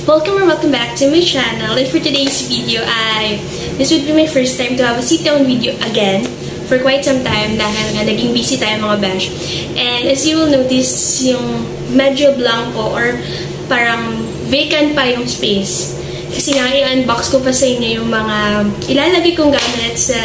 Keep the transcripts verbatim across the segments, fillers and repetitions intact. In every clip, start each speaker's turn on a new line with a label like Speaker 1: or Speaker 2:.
Speaker 1: Welcome or welcome back to my channel, and for today's video ay this would be my first time to have a sit-down video again for quite some time dahil nga naging busy tayo mga besh. And as you will notice, yung medyo blanco or parang vacant pa yung space. Kasi nga i-unbox ko pa sa inyo yung mga ilalagay kong gamit sa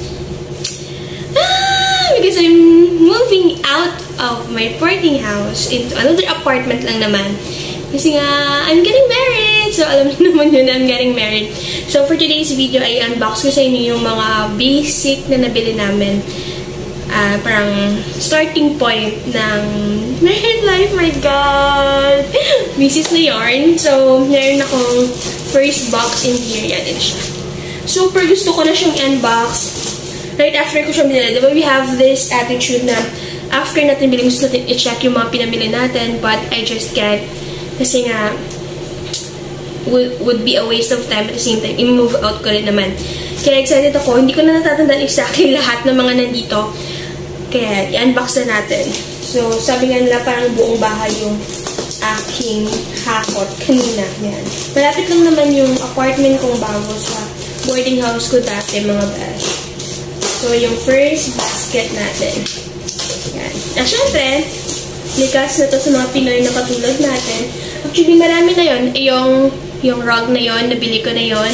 Speaker 1: ah, because I'm moving out of my boarding house into another apartment lang naman. Kasi nga, I'm getting married! So, alam niyo naman yun, I'm getting married. So, for today's video, ay unbox ko sa inyo yung mga basic na nabili namin. Uh, parang starting point ng married life, my God! Misis na yarn. So, meron akong first box in here. Yan din siya. Super gusto ko na siyang unbox. Right after ko siya binili. Diba, we have this attitude na after natin bilhin, gusto natin i-check yung mga pinamili natin, but I just can't. Kasi nga, would, would be a waste of time at the same time. I-move out ko rin naman. Kaya excited ako. Hindi ko na natatandaan exactly lahat ng mga nandito. Kaya, i-unbox na natin. So, sabi nga nila parang buong bahay yung aking hakot kanina. Yan. Malapit lang naman yung apartment kong bago sa boarding house ko dati, mga besh. So, yung first basket natin. Yan. At syempre, likas na to sa mga Pinoy na katulad natin. Actually, marami na yun. Yung, yung rug na yun, nabili ko na yun.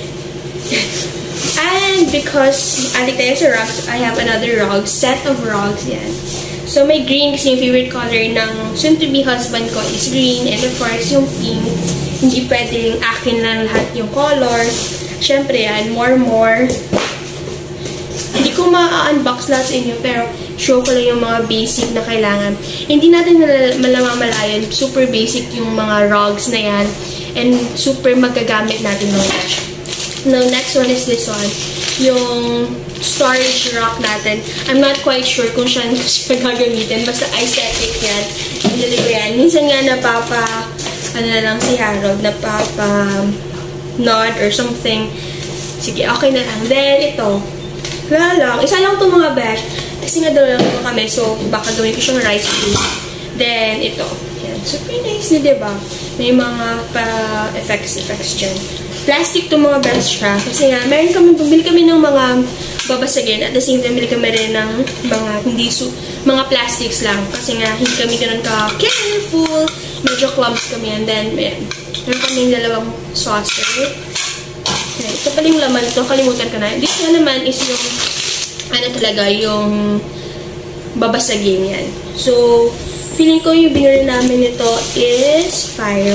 Speaker 1: And because adik tayo sa rugs, I have another rug, set of rugs, yan. So, may green kasi yung favorite color ng soon-to-be husband ko is green. And of course, yung pink. Hindi pwedeng akin lang lahat yung color. Siyempre yan, more more. Hindi ko ma-unbox lahat sa inyo, pero show ko lang yung mga basic na kailangan. Hindi natin malamamalayan. Super basic yung mga rugs na yan. And super magagamit natin ng watch. Now, next one is this one. Yung storage rack natin. I'm not quite sure kung siya, siya gagamitin. Basta aesthetic yan. Hindi ko yan. Minsan nga napapa, ano na lang si Harold, napapa nod or something. Sige, okay na lang. Then, ito. Wala lang. Isa lang itong mga besh. Kasi nga daw lang naman kami, so baka gawin ko siyang rice cake. Then, ito. Yan. Super nice na, diba? May mga pa-effects, effects dyan. Plastic to mga best siya. Kasi nga, meron kami, bumili kami ng mga babasagin. At the same time, bumili kami rin ng mga hindi su mga plastics lang. Kasi nga, hindi kami ganun ka-careful. Medyo clumps kami. And then, yan. Meron kami dalawang saucer. Okay. Ito pala yung laman ito. Kalimutan ko na. This one naman is yung ano talaga, yung babasagin yan. So, feeling ko yung binili namin ito is fire.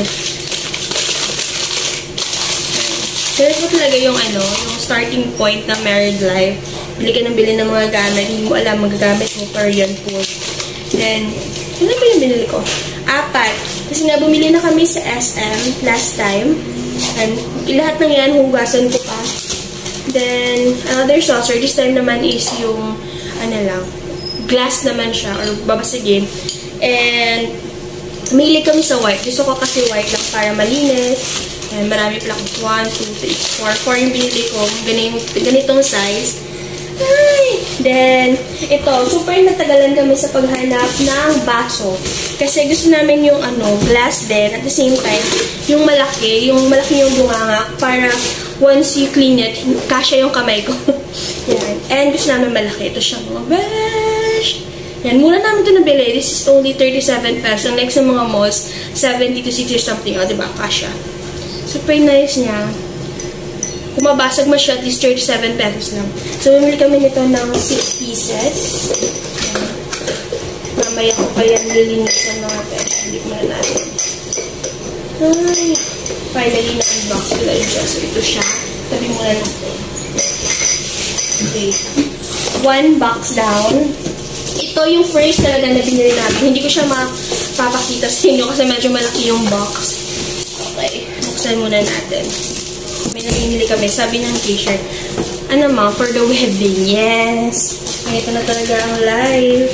Speaker 1: Pero ito talaga yung ano, yung starting point ng married life. Bili ka ng bili ng mga gamit, hindi mo alam magagamit mo Korean food. Then, ano ba yung binili ko? Apat. Kasi nga, bumili na kami sa S M last time. And lahat ng yan, hugasan ko pa. Then, another saucer. This time naman is yung, ano lang, glass naman siya, or babasagin. And, mahilig kami sa white. Gusto ko kasi white lang para malinis. And, marami pala kong one, two, three, four. four yung pinili ko. Ganitong, ganitong size. Ay! Then, ito, super natagalan kami sa paghanap ng baso. Kasi gusto namin yung, ano, glass din. At the same time, yung malaki, yung malaki yung bunganga para once you clean it, kasya yung kamay ko. Yan. And gusto namin malaki. Ito siya, mga besh. Yan. Mura namin ito nabili. This is only thirty-seven pesos. Ang next sa mga malls, seventy to sixty or something. O, diba? Kasya. Super nice niya. Kung mabasag mo siya, at least thirty-seven pesos lang. So, bumili kami nito ng six pieces. Yan. Mamaya ko pa yan lilinisan mga besh. Hindi ko na natin. Ay, finally, na-unbox ko lang siya. So, ito siya. Tabi muna natin. Okay. One box down. Ito yung first talaga na binili natin. Hindi ko siya mapapakita sa inyo kasi medyo malaki yung box. Okay. Buksan muna natin. May nabinili kami. Sabi ng t-shirt, ano ma, for the wedding. Yes. Ito na talaga ang life.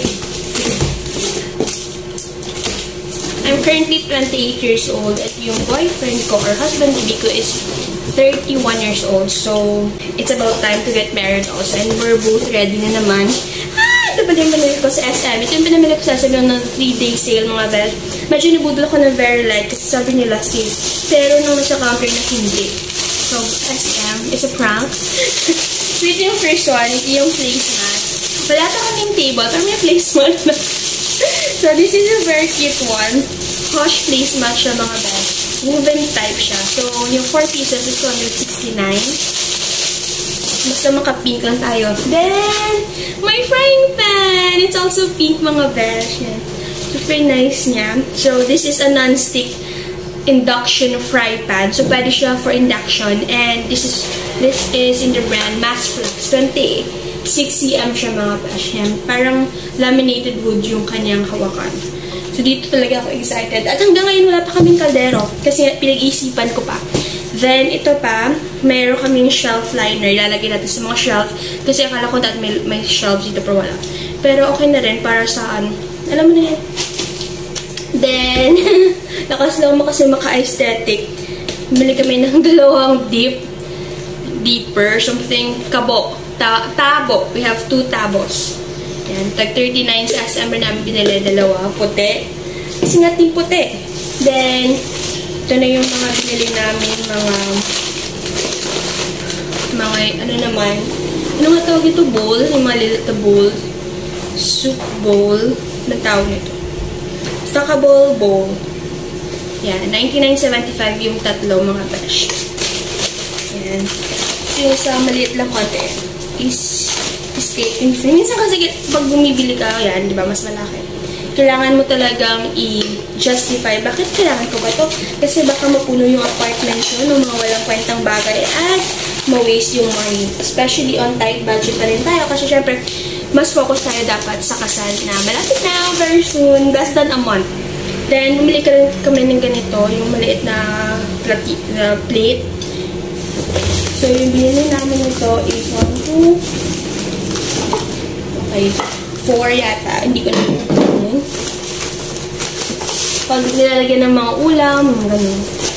Speaker 1: I'm currently twenty-eight years old at yung boyfriend ko or husband-to-be ko is thirty-one years old. So, it's about time to get married also. And we're both ready na naman. Ah! Ito pa din pinamili ko sa S M. Ito yung pinamili ko sa S M ng three day sale mga best. Medyo nabudol ako ng very light kasi sabi nila sale. Pero nung nasa counter na hindi. So, S M, it's a prank. So, ito yung first one. Ito yung placemat. Wala pa kaming table, pero may placemat na. So, this is a very cute one. Hush placemat siya mga best. Woven type siya. So, yung four pieces is two hundred sixty-nine. Basta maka-pink lang tayo. Then, my frying pan! It's also pink mga best. Yan. Super nice niya. So, this is a non-stick induction fry pan. So, pwede siya for induction. And this is this is in the brand Massflux. twenty-six centimeters siya mga best. Yan. Parang laminated wood yung kanyang hawakan. So, dito talaga ako excited. At hanggang ngayon, wala pa kaming kaldero. Kasi pinag-isipan ko pa. Then, ito pa, meron kaming shelf liner. Lalagay natin sa mga shelf. Kasi akala ko dati may, may shelves dito, pero wala. Pero okay na rin para saan. Alam mo na yan. Then, nakaslow mo kasi maka-aesthetic. Bili kami ng dalawang deep. Deeper. Something kabo. Ta tabo. We have two tabos. Yan, tag thirty-nine sa S M namin binili, dalawa, puti. Kasi nga team puti. Then, ito na yung mga binili namin, mga, mga, ano naman, ano nga tawag ito, bowl, yung mga little bowl, soup bowl, na tawag nito. Basta bowl, bowl. Yan, ninety-nine seventy-five yung tatlo, mga besh. Yan. So, yung sa maliit lang konti, is, escaping free. Minsan kasi pag bumibili ka, yan, di ba, mas malaki. Kailangan mo talagang i-justify. Bakit kailangan ko ba ito? Kasi baka mapuno yung apartment nyo ng mga walang kwentang bagay at ma-waste yung money. Especially on tight budget pa rin tayo. Kasi syempre, mas focus tayo dapat sa kasal na malapit na, very soon, less than a month. Then, bumili ka rin kami ng ganito, yung maliit na, na plate. So, yung binili namin ito is one, two, okay, four yata. Hindi ko na yun. Pag nilalagyan ng mga ulam, mga ganun.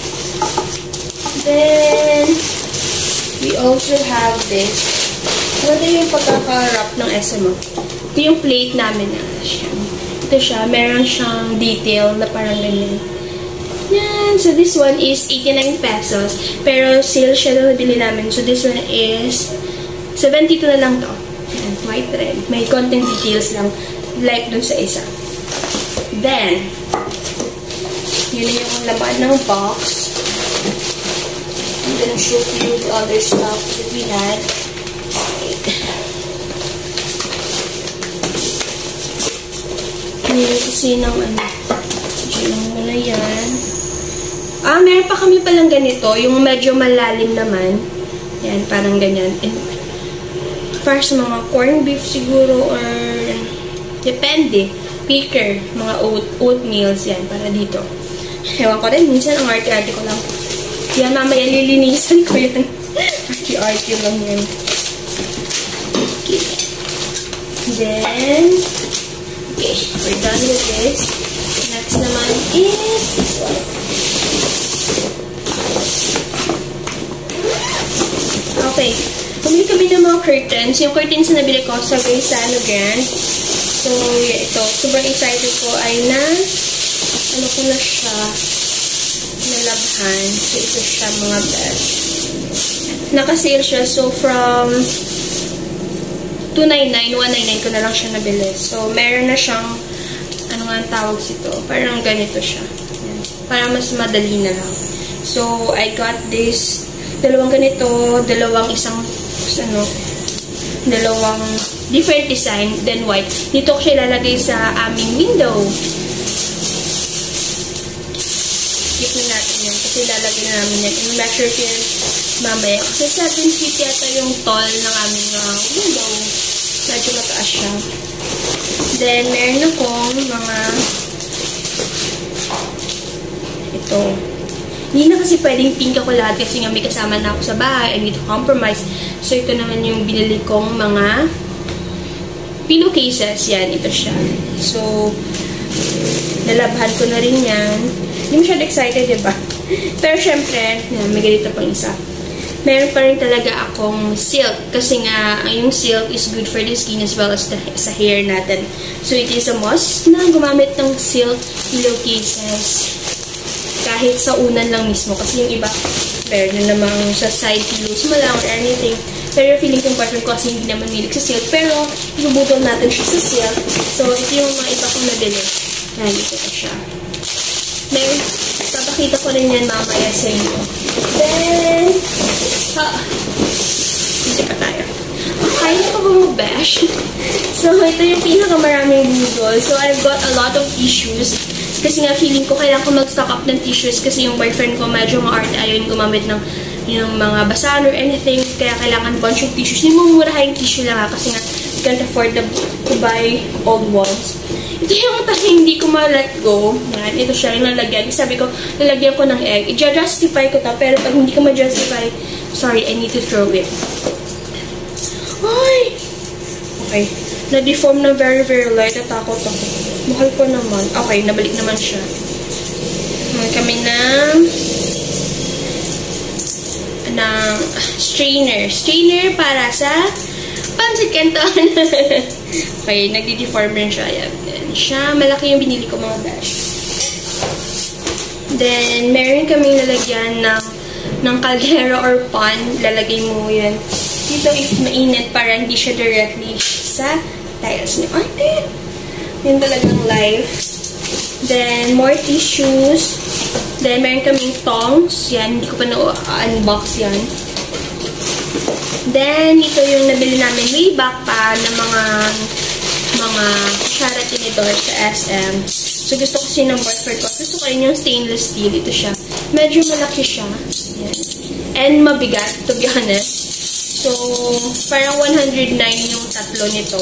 Speaker 1: Then, we also have this. Ano yung pagkaka-wrap ng S M O? Ito yung plate namin na siya. Ito siya. Meron siyang detail na parang ganyan. Yan. So, this one is eighty-nine pesos. Pero, sale siya na nabili namin. So, this one is seventy-two na lang to. Yan. White red. May content details lang. Like dun sa isa. Then, yun yung laman ng box. I'm gonna show you the other stuff that we had. Ngayon kasi ng ano. Diyan mo na yan. Ah, meron pa kami palang ganito. Yung medyo malalim naman. Yan, parang ganyan. And, para sa mga corned beef siguro or depende. Picker. Mga oat, oatmeals yan. Para dito. Ewan ko rin. Minsan ang arte-arte ko lang. Yan, mamaya lilinisan ko yan. Arte-arte lang yan. Okay. Then, okay. We're done with this. Next naman is this one. Okay. Pumili kami ng mga curtains. Yung curtains na nabili ko sa Gaisano Grand. So, yeah, ito. Super excited ko ay na ano ko na siya nalabhan. So, ito siya mga bed. Naka-sale siya. So, from two ninety-nine, one ninety-nine ko na lang siya nabili. So, meron na siyang ano nga ang tawag sito. Parang ganito siya. Yan. Para mas madali na lang. So, I got this dalawang ganito, dalawang isang ano, dalawang different design, then white. Dito ko siya ilalagay sa aming window. Skip na natin yan kasi ilalagay na namin yan. I-measure ko yan mamaya. Kasi seven feet yata yung tall ng aming uh, window. Medyo mataas siya. Then, meron akong mga ito. Hindi na kasi pwedeng pink ako lahat kasi nga may kasama na ako sa bahay. I need to compromise. So, ito naman yung binili kong mga pillowcases. Yan, ito siya. So, nalabhan ko na rin yan. Hindi masyado excited, diba? Pero, syempre, yan, may ganito pang isa. meron pa rin talaga akong silk. Kasi nga, yung silk is good for the skin as well as the, sa hair natin. So, it is a must na gumamit ng silk pillowcases. Kahit sa unan lang mismo. Kasi yung iba, meron na namang sa side pillows mo lang or anything. Pero feeling kong partner ko kasi hindi naman milik sa silk. Pero, ibubudol natin siya sa silk. So, ito yung mga iba kong nabili. Yan, ito pa siya. Meron, papakita ko rin yan mamaya sa inyo. Then, ha, hindi pa tayo. Kaya ko ba mag-bash? So, ito yung pinakamaraming budol. So, I've got a lot of tissues. Kasi nga, feeling ko kailangan ko mag-stock up ng tissues kasi yung boyfriend ko medyo ma-art ayaw gumamit ng yung mga basahan or anything. Kaya kailangan bunch of tissues. Yung mumurahin tissue lang ha, kasi nga, you can't afford the, to buy old ones. Ito yung tayo hindi ko ma-let go. Yan, ito siya yung lalagyan. Sabi ko, lalagyan ko ng egg. I-justify ko to, pero pag hindi ko ma-justify, sorry, I need to throw it. Ay! Okay. Na-deform na very, very light. Natakot ako. Mahal ko naman. Okay, nabalik naman siya. Mahal kami ng ng strainer. Strainer para sa pancit canton. Okay, nagdi-deform rin siya. Ayan. Siya, malaki yung binili ko mga bash. Then, meron kaming lalagyan ng, ng kaldero or pan. Lalagay mo yan dito if mainit para hindi siya directly sa tiles niyo. Ay, din! Yun talagang life. Then, more tissues. Then, meron kaming tongs. Yan, hindi ko pa na-unbox yan. Then, ito yung nabili namin way back pa ng mga mga chara tinidor sa S M. So, gusto ko siya ng boyfriend ko. Gusto ko rin yung stainless steel. Ito siya. Medyo malaki siya. Yan. And mabigat, to be honest. So, parang one hundred nine yung tatlo nito.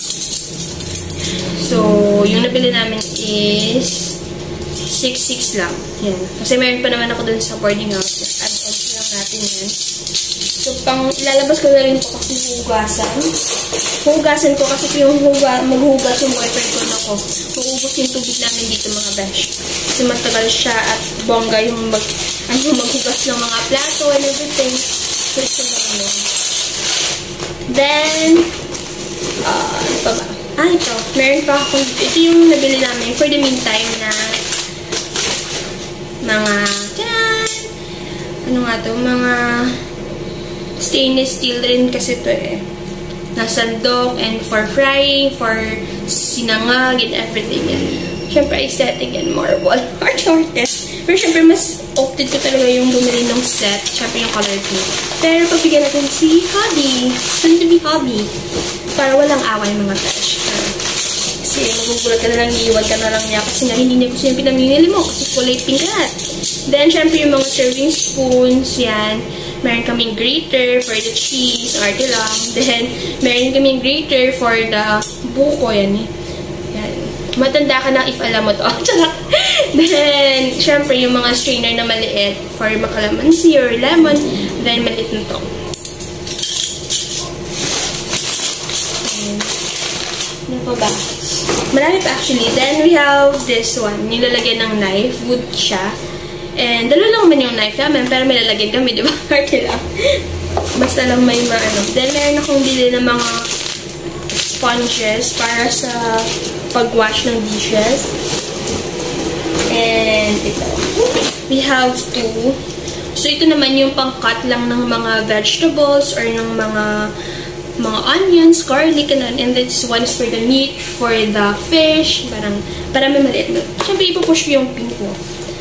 Speaker 1: So, yung nabili namin is six six lang. Yan. Kasi meron pa naman ako dun sa boarding house. Add-on lang natin yan. So, pang ilalabas ko na rin po kasi hugasan. Hugasan ko kasi yung huga, maghugas yung boyfriend ko na ko. Huubos yung tubig namin dito mga besh. Kasi matagal siya at bongga yung mag, ano, maghugas ng mga plato and everything. So, ito na yun. Then, uh, ano pa ba? Ah, ito. Meron pa akong, ito yung nabili namin for the meantime na mga, tiyan! Ano nga to? Mga stainless steel rin kasi ito eh. Nasandok and for frying, for sinangag and everything yan. Siyempre, aesthetic and marble. Art-artist. Pero siyempre, mas opted ko talaga yung bumili ng set. Siyempre, yung color pink. Pero pagbigyan natin si Hobby. Soon to be Hobby. Para walang away mga touch. Kasi magugulat ka na lang, iiwan ka na lang niya. Kasi nga, hindi niya gusto yung pinamimili mo. Kasi kulay pink lahat. Then, syempre, yung mga serving spoons, yan. Meron kaming grater for the cheese, arte lang. Then, meron kaming grater for the buko, yan eh. Yan. Matanda ka na if alam mo to. Then, syempre, yung mga strainer na maliit for makalamansi or lemon. Then, maliit na to. Ano pa ba? Marami pa actually. Then, we have this one. Nilalagyan ng knife. Wood siya. And, dalawa lang man yung knife namin, pero may lalagyan kami, di ba? Party lang. Basta lang may mga ano. Then, meron akong bili ng mga sponges para sa pag-wash ng dishes. And, ito. We have two. So, ito naman yung pang-cut lang ng mga vegetables or ng mga mga onions, garlic, and, and this one is for the meat, for the fish. Parang, parang may maliit na. Siyempre, ipupush ko yung pink mo.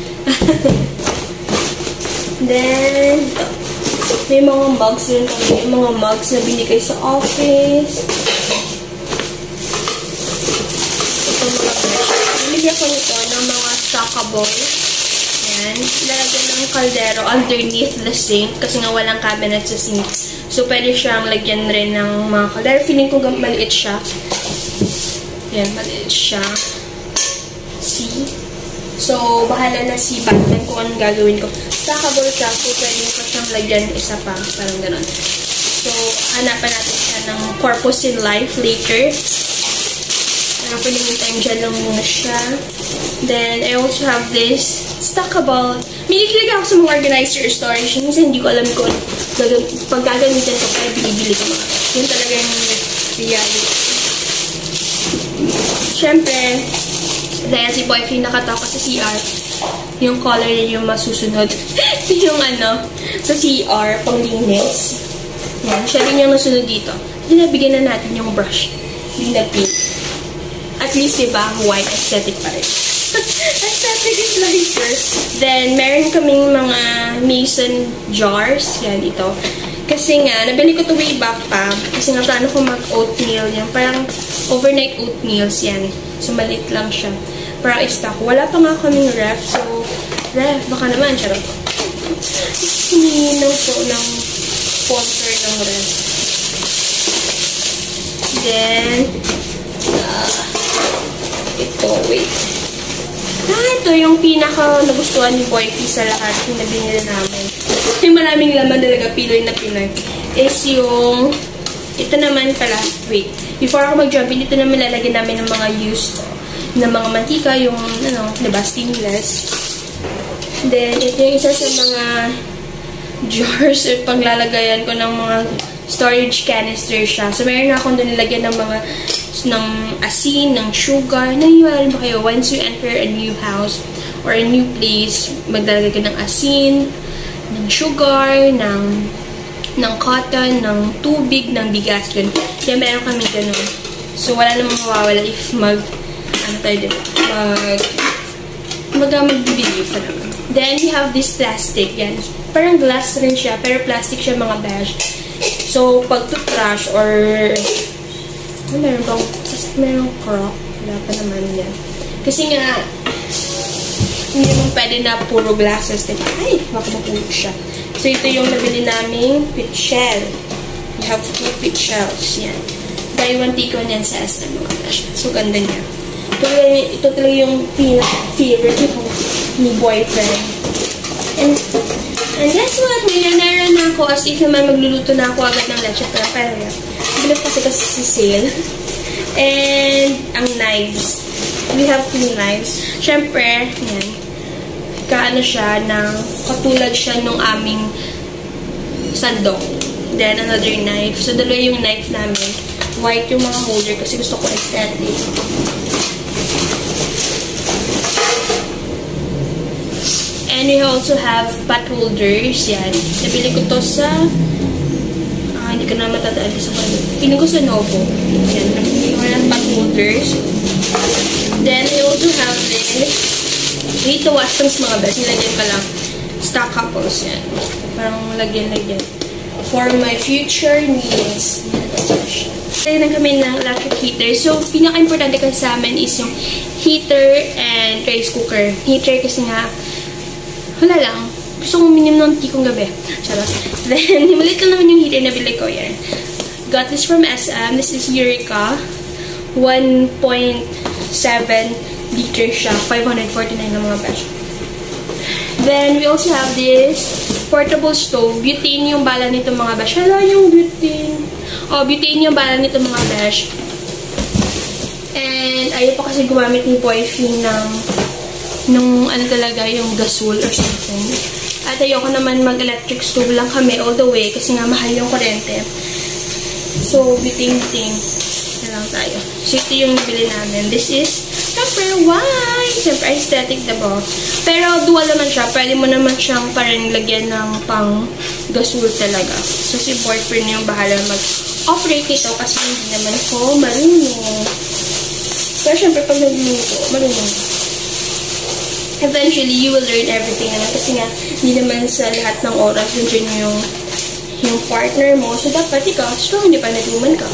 Speaker 1: Then, ito. May mga mugs rin kami. May mga mugs na binigay sa office. Ito mga fish. Binigyan ko nito ng mga chockable. Ayan. Lalagyan ng kaldero underneath the sink kasi nga walang cabinet sa sink. So, pwede siyang lagyan rin ng mga kaldero. Feeling ko maliit siya. Ayan, maliit siya. See? So, bahala na si Batman kung anong gagawin ko. Sakabol siya, so pwede ko siyang lagyan isa pa. Parang ganun. So, hanapan natin siya ng purpose in life later. Kaya for the meantime, dyan lang muna siya. Then, I also have this stackable. Minikilig ako sa mga organizer or storage. Minsan hindi ko alam kung pag gagamitin ko, kaya binibili ko mga. Yun talaga yung reality. Siyempre, dahil si boyfriend nakatawa sa C R, yung color niya yung masusunod. Yung ano, sa C R, panglinis. Yan, siya rin yung nasunod dito. Dinabigyan na natin yung brush. Yung na pink. At least, diba, white aesthetic pa rin. Aesthetic is lighter. Then, meron kaming mga mason jars. Yan, ito. Kasi nga, nabili ko to way back pa. Kasi nga, plano ko mag-oatmeal. Yan, parang overnight oatmeals yan. So, maliit lang siya. Para i-stock. Wala pa nga kaming ref. So, ref, baka naman, charot. Hinihinang po ng sponsor ng ref. Then, uh, ito, wait. Ah, ito yung pinaka nagustuhan ni Boyfie sa lahat yung nabinili namin. Yung maraming laman talaga, Pinoy na Pinoy. Is yung, ito naman pala, wait. Before ako mag-jump in, ito naman lalagyan namin ng mga used na mga mantika, yung, ano, diba, stainless. Then, ito yung isa sa mga jars or panglalagayan ko ng mga storage canister siya. So, meron na akong doon nilagyan ng mga ng asin, ng sugar. Naniwala rin ba kayo? Once you enter a new house or a new place, maglalagay ka ng asin, ng sugar, ng ng cotton, ng tubig, ng bigas. Yun. Kaya meron kami ganun. So, wala namang mawawala if mag ano tayo din? Mag mag magbibigay pa naman. Then, we have this plastic. Yan. Parang glass rin siya, pero plastic siya mga bash. So, pag toothbrush or ano, meron bang meron crock? Wala pa naman yan. Kasi nga, hindi mo pwede na puro glasses. Ay, baka mapulog siya. So, ito yung nabili naming pit shell. We have two pit shells. Yan. Buy one, take one yan sa S M. So, ganda niya. Ito, ito talaga yung pinaka-favorite ni boyfriend. And, and guess what? Millionaire na ako. As if naman magluluto na ako agad ng leche plan. Pero yan. Bilip kasi kasi si sale. And, ang knives. We have two knives. Siyempre, yan. Kaano siya na katulad siya nung aming sandok. Then, another knife. So, dalawa yung knife namin. White yung mga holder kasi gusto ko aesthetic. And we also have pot holders. Yan. Nabili ko to sa ah, hindi ko na matataan sa kanila. Feeling ko sa Novo. Yan. Nabili ko ng pot holders. Then, I also have this. Dito, wastans mga best. Nilagyan pa lang. Stock couples. Yan. Parang lagyan-lagyan. For my future needs. Kaya na kami ng electric heater. So, pinaka-importante kasi sa amin is yung heater and rice cooker. Heater kasi nga, wala lang. Gusto kong minim ng tikong gabi. Charot. Then, himalit lang naman yung heater na bili ko. Yan. Got this from S M. This is Eureka. one point seven liter siya. five hundred forty-nine na mga besh. Then, we also have this portable stove. Butane yung bala nito mga besh. Hala yung butane. Oh, butane yung bala nito mga besh. And, ayaw pa kasi gumamit ni boyfriend ng nung ano talaga yung gasol or something. At ayoko naman mag-electric stove lang kami all the way kasi nga mahal yung kuryente. So, biting-biting na lang tayo. So, ito yung nabili namin. This is, syempre, white! Syempre, aesthetic, diba? Pero, dual naman siya. Pwede mo naman siyang parang lagyan ng pang gasol talaga. So, si boyfriend yung bahala mag-operate ito kasi hindi naman ko marunong. Pero, syempre, pag nagluluto, marunong. Eventually, you will learn everything. Ano? Kasi nga, hindi naman sa lahat ng oras nandiyan yung, yung partner mo. So, dapat ikaw, strong, hindi pa nag-woman ka.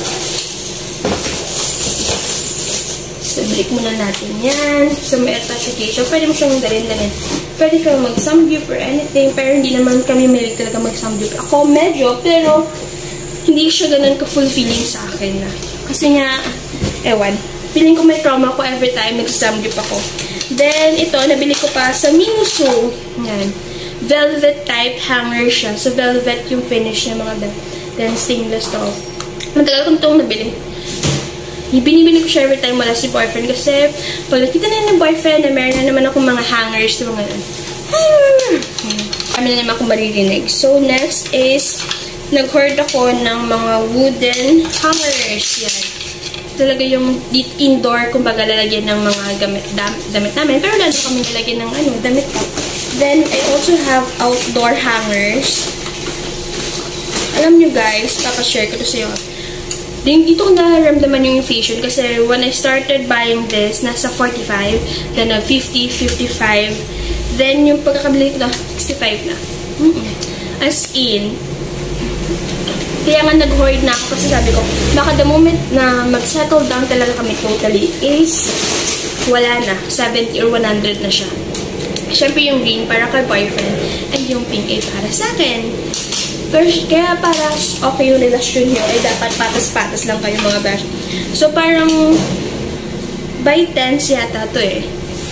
Speaker 1: So, break muna natin yan. So, may attach occasion. Pwede mo siyang dalhin-dalhin. Pwede ka mag-samgyup or anything. Pero hindi naman kami mahilig talaga mag-samgyup. Ako, medyo, pero hindi siya ganun ka-fulfilling sa akin. Na. Kasi nga, ewan, feeling ko may trauma ko every time nag-samgyup ako. Then, ito, nabili ko pa sa Minuso. Yan. Velvet type hanger siya. So, velvet yung finish niya mga bed. Then, stainless to. Matagal ko itong nabili. Binibili ko siya every time wala si boyfriend kasi pag nakita na ng boyfriend na meron na naman akong mga hangers na mga kami na naman akong maririnig. So, next is nag-hoard ako ng mga wooden hangers. Yan. Talaga yung indoor, kumbaga lalagyan ng mga gamit, damit namin. Pero lalo kami lalagyan ng ano, damit pa. Then, I also have outdoor hangers. Alam nyo guys, papashare ko to sa iyo. Dito ko nararamdaman yung inflation kasi when I started buying this, nasa forty-five, then nag fifty, fifty-five, then yung pagkakabili ko, sixty-five na. Mm-mm. As in, kaya nga nag-hoard na ako kasi sabi ko, baka the moment na mag-settle down talaga kami totally is, wala na, seventy or one hundred na siya. Siyempre yung green para kay boyfriend, and yung pink ay para sa akin. Pero, kaya para okay yung relasyon nyo, ay dapat patas-patas lang kayo mga bash. So, parang by tens yata to eh.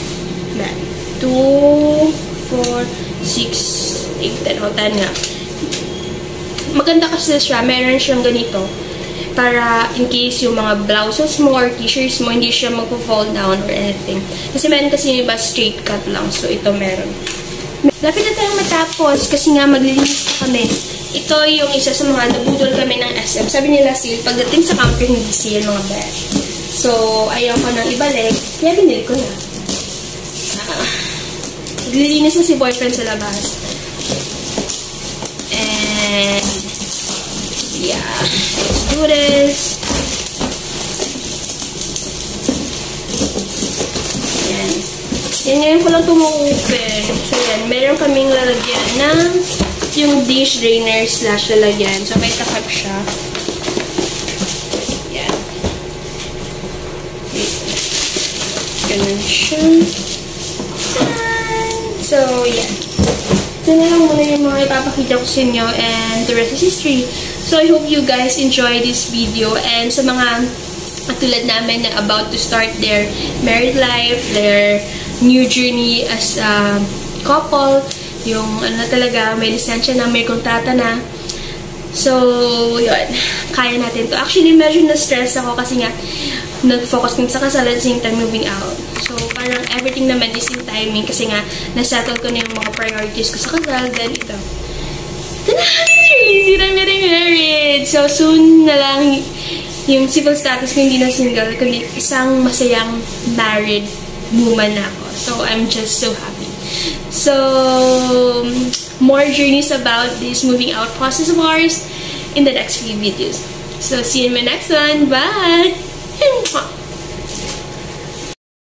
Speaker 1: two, four, six, eight, ten. O, ten nga. Maganda kasi siya. Meron siyang ganito. Para in case yung mga blouses mo or t-shirts mo, hindi siya magpo-fall down or anything. Kasi meron kasi yung iba straight cut lang. So, ito meron. Lapit na tayong matapos kasi nga maglilinis na kami. Ito yung isa sa mga nabudol kami ng S M. Sabi nila seal, pagdating sa counter hindi seal mga besh. So, ayaw ko nang ibalik. Kaya binili ko na. Uh, Naglilinis na si boyfriend sa labas. And, yeah. Let's do this. Yan. Yan ngayon ko lang tumu-open. So, yan. Meron kaming lalagyan ng yung dish drainer slash lalagyan. So, may takap siya. Yan. Wait. Ganun siya. So, yan. Ito na lang muna yung mga ipapakita ko sa inyo and the rest is history. So, I hope you guys enjoy this video and sa mga katulad namin na about to start their married life, their new journey as a couple, yung ano talaga, may lisensya na, may kontrata na. So, yun. Kaya natin to. Actually, medyo na-stress ako kasi nga, nag-focus kami sa kasal at the same time moving out. So, parang everything naman is in timing kasi nga, nasettle ko na yung mga priorities ko sa kasal. Then, ito. Crazy na getting married! So, soon na lang yung civil status ko hindi na single, kundi isang masayang married woman na ako. So, I'm just so happy. So, more journeys about this moving out process of ours in the next few videos. So, see you in my next one. Bye!